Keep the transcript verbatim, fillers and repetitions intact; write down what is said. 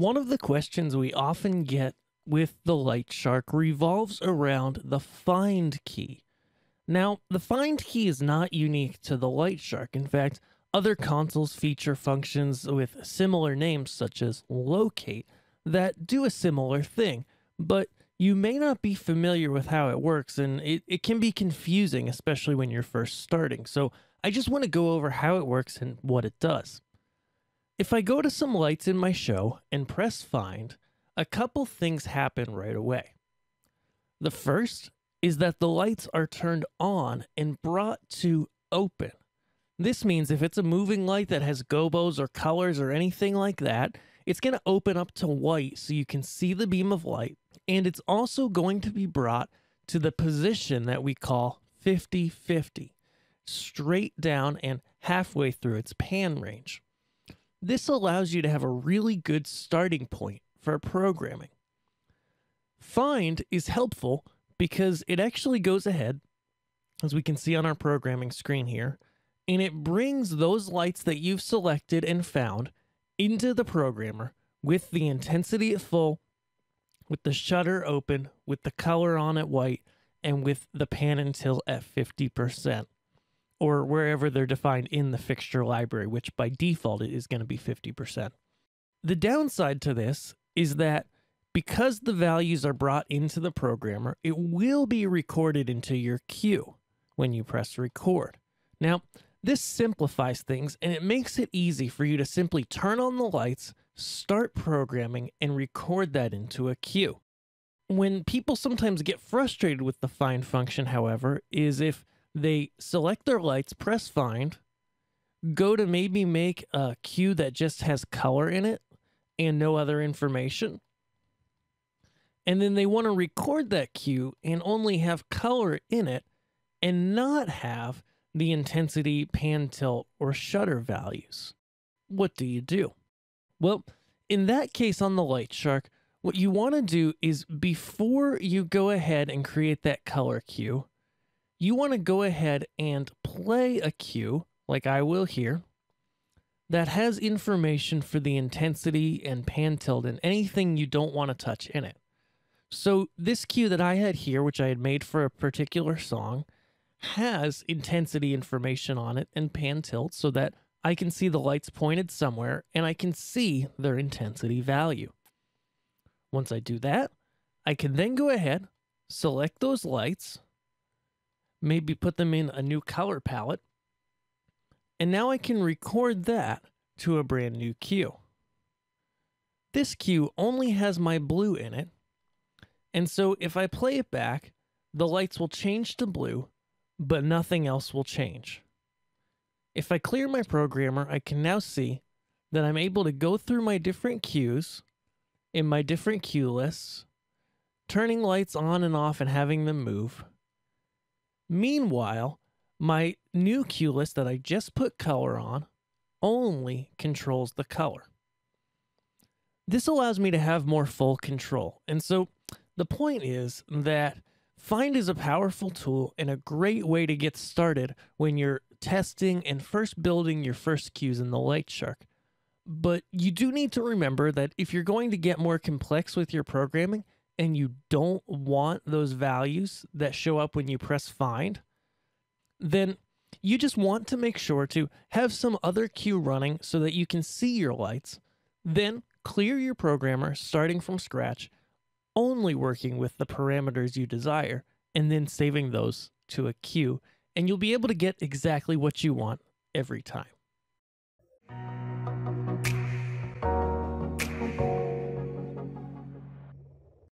One of the questions we often get with the LightShark revolves around the find key. Now, the find key is not unique to the LightShark. In fact, other consoles feature functions with similar names such as locate that do a similar thing, but you may not be familiar with how it works, and it, it can be confusing, especially when you're first starting. So I just want to go over how it works and what it does. If I go to some lights in my show and press find, a couple things happen right away. The first is that the lights are turned on and brought to open. This means if it's a moving light that has gobos or colors or anything like that, it's going to open up to white so you can see the beam of light, and it's also going to be brought to the position that we call fifty fifty, straight down and halfway through its pan range. This allows you to have a really good starting point for programming. Find is helpful because it actually goes ahead, as we can see on our programming screen here, and it brings those lights that you've selected and found into the programmer with the intensity at full, with the shutter open, with the color on at white, and with the pan and tilt at fifty percent. Or wherever they're defined in the fixture library, which by default is going to be fifty percent. The downside to this is that because the values are brought into the programmer, it will be recorded into your queue when you press record. Now, this simplifies things, and it makes it easy for you to simply turn on the lights, start programming, and record that into a queue. When people sometimes get frustrated with the find function, however, is if they select their lights, press find, go to maybe make a queue that just has color in it and no other information, and then they want to record that queue and only have color in it and not have the intensity, pan tilt, or shutter values. What do you do? Well, in that case on the LightShark, what you want to do is before you go ahead and create that color queue, you want to go ahead and play a cue, like I will here, that has information for the intensity and pan tilt and anything you don't want to touch in it. So this cue that I had here, which I had made for a particular song, has intensity information on it and pan tilt so that I can see the lights pointed somewhere and I can see their intensity value. Once I do that, I can then go ahead, select those lights, maybe put them in a new color palette, and now I can record that to a brand new cue. This cue only has my blue in it, and so if I play it back, the lights will change to blue, but nothing else will change. If I clear my programmer, I can now see that I'm able to go through my different cues in my different cue lists, turning lights on and off and having them move. Meanwhile, my new cue list that I just put color on only controls the color. This allows me to have more full control. And so the point is that Find is a powerful tool and a great way to get started when you're testing and first building your first cues in the LightShark. But you do need to remember that if you're going to get more complex with your programming and you don't want those values that show up when you press find, then you just want to make sure to have some other cue running so that you can see your lights, then clear your programmer starting from scratch, only working with the parameters you desire, and then saving those to a queue, and you'll be able to get exactly what you want every time.